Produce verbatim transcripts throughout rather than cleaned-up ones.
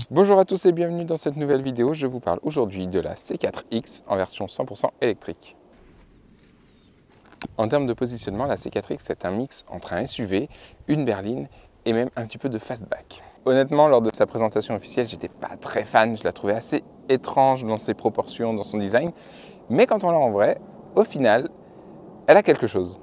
Bonjour à tous et bienvenue dans cette nouvelle vidéo. Je vous parle aujourd'hui de la C quatre X en version cent pour cent électrique. En termes de positionnement, la C quatre X est un mix entre un S U V, une berline et même un petit peu de fastback. Honnêtement, lors de sa présentation officielle, j'étais pas très fan. Je la trouvais assez étrange dans ses proportions, dans son design. Mais quand on l'a en vrai, au final, elle a quelque chose.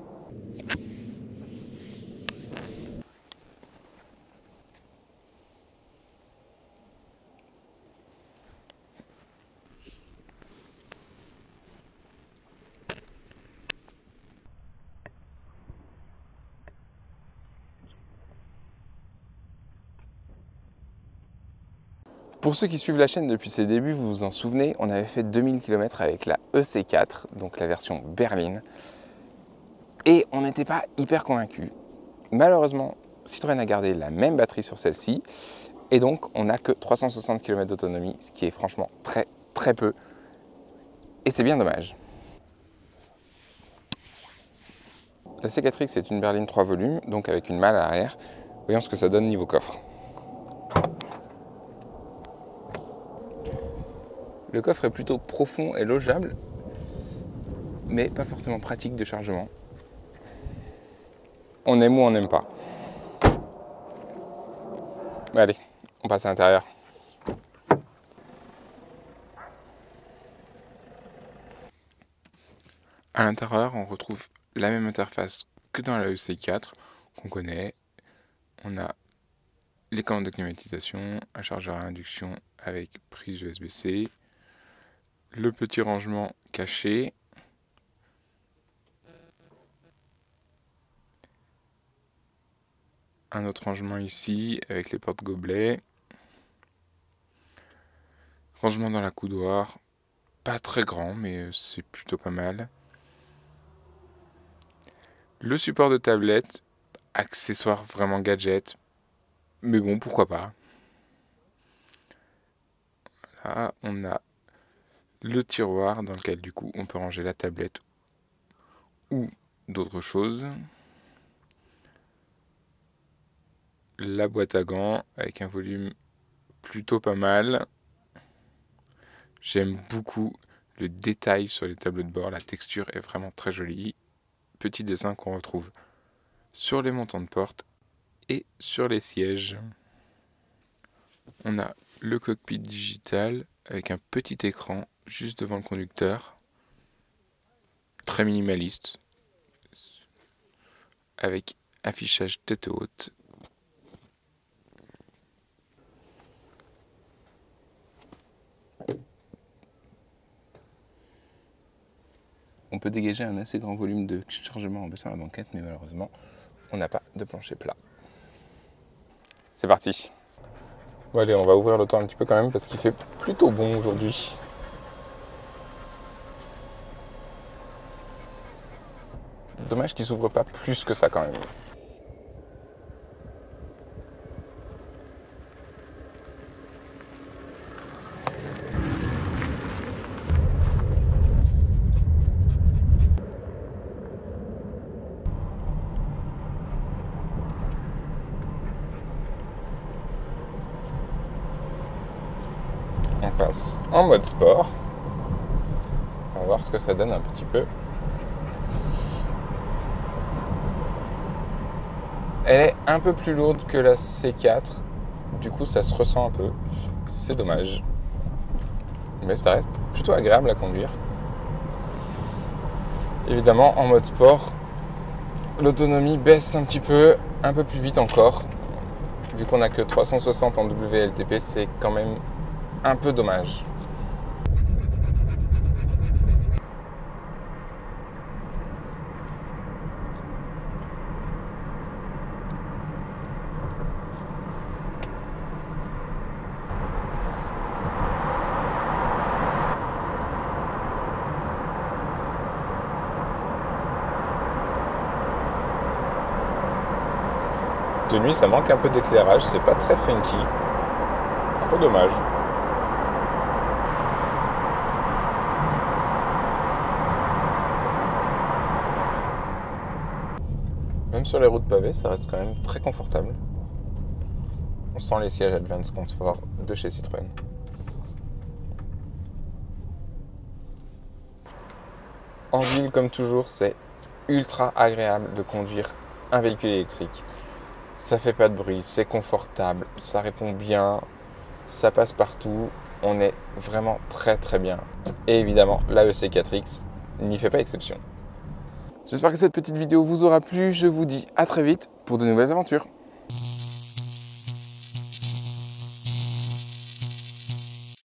Pour ceux qui suivent la chaîne depuis ses débuts, vous vous en souvenez, on avait fait deux mille kilomètres avec la E C quatre, donc la version berline. Et on n'était pas hyper convaincus. Malheureusement, Citroën a gardé la même batterie sur celle-ci. Et donc, on n'a que trois cent soixante kilomètres d'autonomie, ce qui est franchement très très peu. Et c'est bien dommage. La C quatre X est une berline trois volumes, donc avec une malle à l'arrière. Voyons ce que ça donne niveau coffre. Le coffre est plutôt profond et logeable, mais pas forcément pratique de chargement. On aime ou on n'aime pas. Allez, on passe à l'intérieur. À l'intérieur, on retrouve la même interface que dans la E C quatre qu'on connaît. On a les commandes de climatisation, un chargeur à induction avec prise U S B C, le petit rangement caché, un autre rangement ici avec les portes gobelets, rangement dans la coudoir, pas très grand mais c'est plutôt pas mal. Le support de tablette, accessoire vraiment gadget, mais bon, pourquoi pas. Là, on a le tiroir dans lequel du coup on peut ranger la tablette ou d'autres choses. La boîte à gants avec un volume plutôt pas mal. J'aime beaucoup le détail sur les tableaux de bord, la texture est vraiment très jolie. Petit dessin qu'on retrouve sur les montants de porte et sur les sièges. On a le cockpit digital avec un petit écran juste devant le conducteur, très minimaliste, avec affichage tête haute. On peut dégager un assez grand volume de chargement en baissant la banquette, mais malheureusement, on n'a pas de plancher plat. C'est parti. Bon allez, on va ouvrir le temps un petit peu quand même parce qu'il fait plutôt bon aujourd'hui. Dommage qu'il s'ouvre pas plus que ça quand même. On passe en mode sport. On va voir ce que ça donne un petit peu. Elle est un peu plus lourde que la C quatre. Du coup, ça se ressent un peu. C'est dommage. Mais ça reste plutôt agréable à conduire. Évidemment, en mode sport, l'autonomie baisse un petit peu, un peu plus vite encore. Vu qu'on n'a que trois cent soixante en W L T P, c'est quand même un peu dommage. De nuit, ça manque un peu d'éclairage, c'est pas très funky. Un peu dommage. Même sur les routes pavées, ça reste quand même très confortable. on sent les sièges Advance Comfort de chez Citroën. En ville, comme toujours, c'est ultra agréable de conduire un véhicule électrique. Ça fait pas de bruit, c'est confortable, ça répond bien, ça passe partout. On est vraiment très très bien. Et évidemment, la E C quatre X n'y fait pas exception. J'espère que cette petite vidéo vous aura plu. Je vous dis à très vite pour de nouvelles aventures.